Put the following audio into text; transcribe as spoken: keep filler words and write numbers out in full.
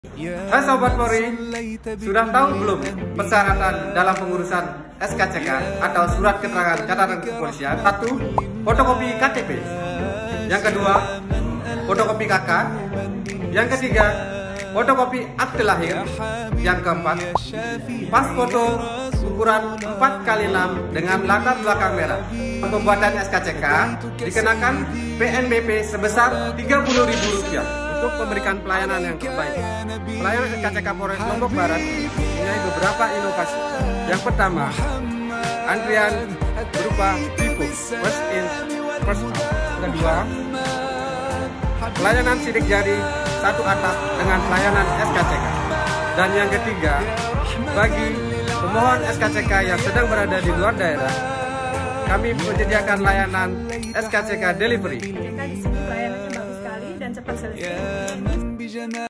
Hai Sobat Polri, sudah tahu belum persyaratan dalam pengurusan S K C K atau surat keterangan catatan kepolisian? Satu, fotokopi K T P. Yang kedua, fotokopi K K. Yang ketiga, fotokopi akte lahir. Yang keempat, pas foto ukuran empat kali enam dengan latar belakang merah. Pembuatan S K C K dikenakan P N B P sebesar tiga puluh ribu rupiah untuk memberikan pelayanan yang terbaik. Pelayanan S K C K Polres Lombok Barat mempunyai beberapa inovasi. Yang pertama, antrian berupa Vivo, first in, first out. Kedua, pelayanan sidik jari satu atap dengan pelayanan S K C K. Dan yang ketiga, bagi pemohon S K C K yang sedang berada di luar daerah, kami menyediakan layanan S K C K delivery. Di sini pelayanannya bagus sekali dan cepat selesai.